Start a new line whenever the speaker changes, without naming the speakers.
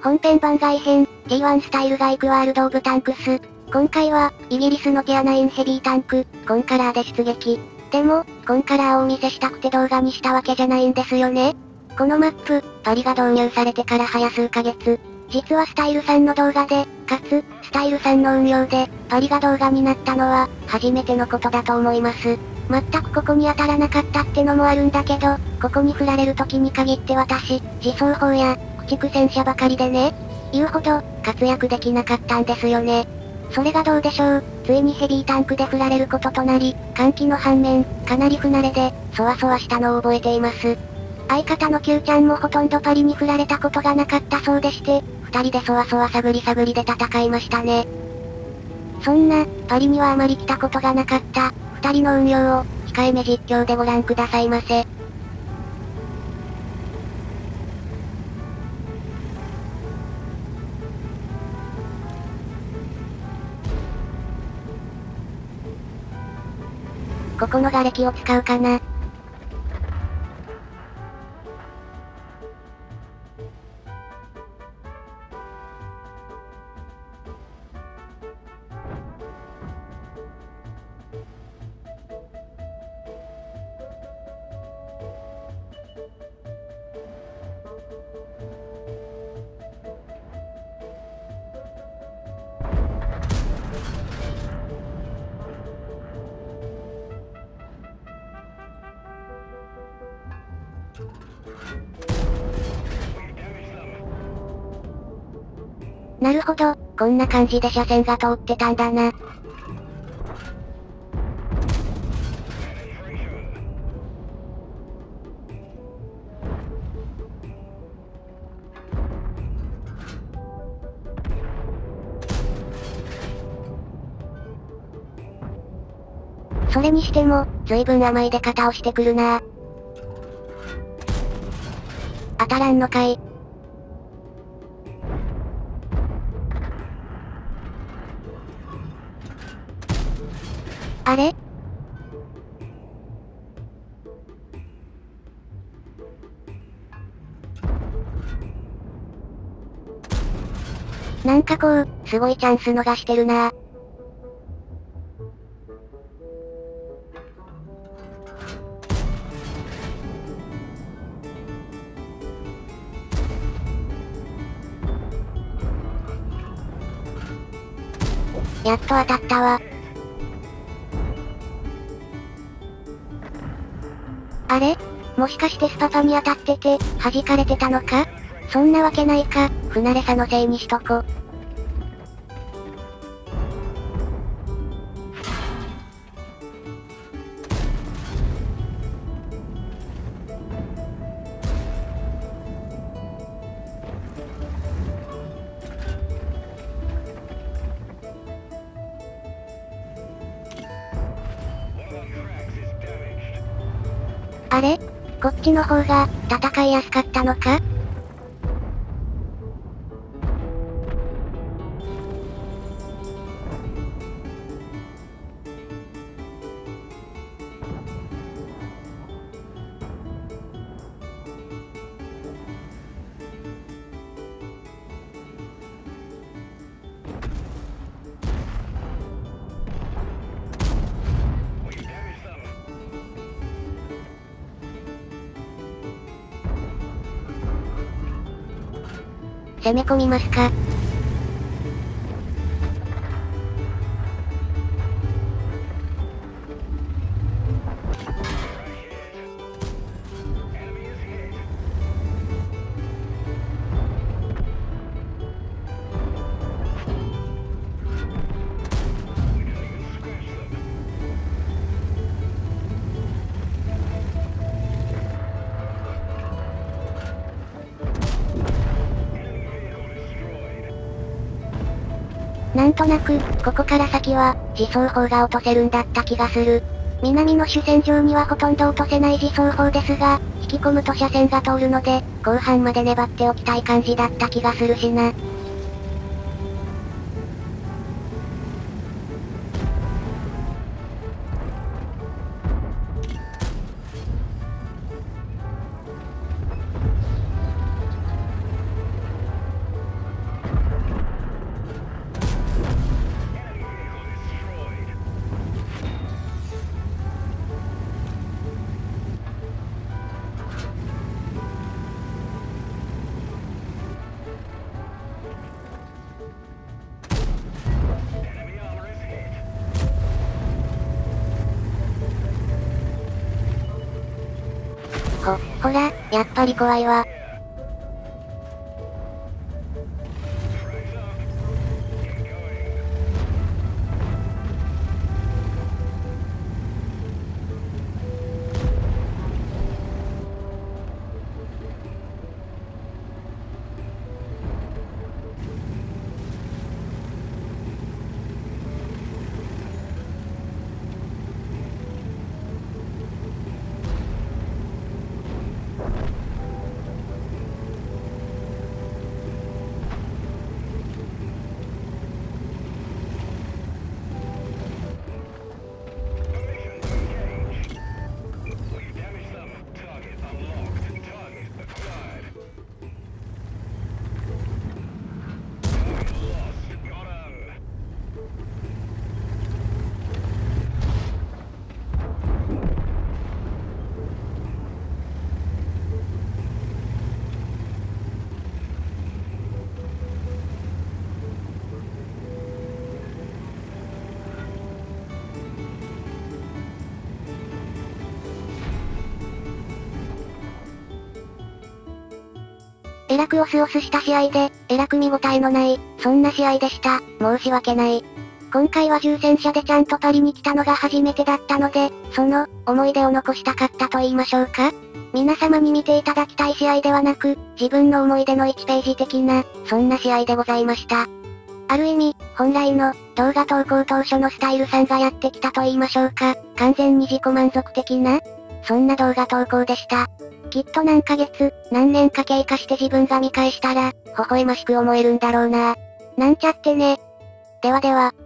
本編番外編、T1 スタイルが行くワールド・オブ・タンクス。今回は、イギリスのティア9ヘビータンク、コンカラーで出撃。でも、コンカラーをお見せしたくて動画にしたわけじゃないんですよね。このマップ、パリが導入されてから早数ヶ月。実はスタイルさんの動画で、かつ、スタイルさんの運用で、パリが動画になったのは、初めてのことだと思います。全くここに当たらなかったってのもあるんだけど、ここに振られる時に限って私、自走砲や、駆逐戦車ばかりでね。言うほど、活躍できなかったんですよね。それがどうでしょう、ついにヘビータンクで振られることとなり、歓喜の反面、かなり不慣れで、そわそわしたのを覚えています。相方の Q ちゃんもほとんどパリに振られたことがなかったそうでして、二人でそわそわ探り探りで戦いましたね。そんな、パリにはあまり来たことがなかった、二人の運用を、控えめ実況でご覧くださいませ。ここの瓦礫を使うかな。なるほど、こんな感じで車線が通ってたんだな。それにしても、随分甘い出方をしてくるな。当たらんのかい。あれ？なんかこう、すごいチャンス逃してるな。やっと当たったわ。あれ？もしかしてスパパに当たってて、弾かれてたのか？そんなわけないか、不慣れさのせいにしとこ。あれ？こっちの方が、戦いやすかったのか？攻め込みますか。なんとなく、ここから先は、自走砲が落とせるんだった気がする。南の主戦場にはほとんど落とせない自走砲ですが、引き込むと車線が通るので、後半まで粘っておきたい感じだった気がするしな。 ほら、やっぱり怖いわ。えらくオスオスした試合で、えらく見応えのない、そんな試合でした。申し訳ない。今回は重戦車でちゃんとパリに来たのが初めてだったので、その、思い出を残したかったと言いましょうか。皆様に見ていただきたい試合ではなく、自分の思い出の1ページ的な、そんな試合でございました。ある意味、本来の、動画投稿当初のスタイルさんがやってきたと言いましょうか。完全に自己満足的な、そんな動画投稿でした。きっと何ヶ月、何年か経過して自分が見返したら、微笑ましく思えるんだろうな。なんちゃってね。ではでは。